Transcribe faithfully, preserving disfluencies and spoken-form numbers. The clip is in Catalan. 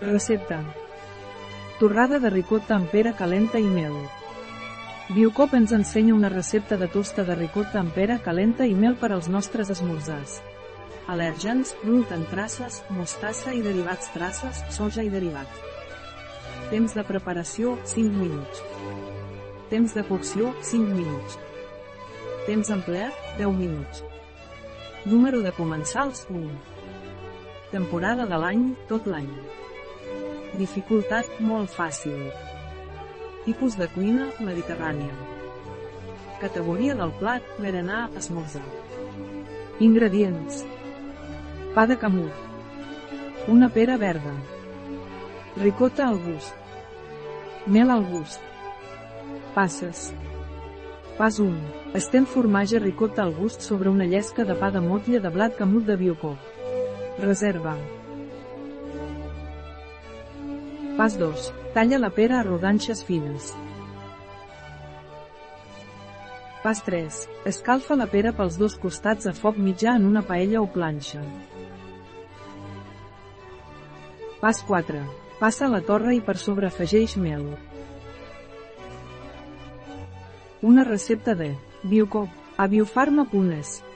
Recepta: torrada de ricota amb pera calenta i mel. Biocop ens ensenya una recepta de tosta de ricota amb pera calenta i mel per als nostres esmorzars. Al·lèrgens: gluten, traces, mostassa i derivats, traces, soja i derivats. Temps de preparació: cinc minuts. Temps de cocció: cinc minuts. Temps empleat: deu minuts. Número de comensals: u. Temporada de l'any: tot l'any. Dificultat: molt fàcil. Tipus de cuina: mediterrània. Categoria del plat: berenar, esmorzar. Ingredients: pa de camut, una pera verda, ricota al gust, mel al gust, passes. Pas u. Estem formatge ricota al gust sobre una llesca de pa de motlle de blat camut de Biocop. Reserva. Pas dos. Talla la pera a rodanxes fines. Pas tres. Escalfa la pera pels dos costats a foc mitjà en una paella o planxa. Pas quatre. Passa la torra i per sobre afegeix mel. Una recepta de Biocop a biofarma punt es.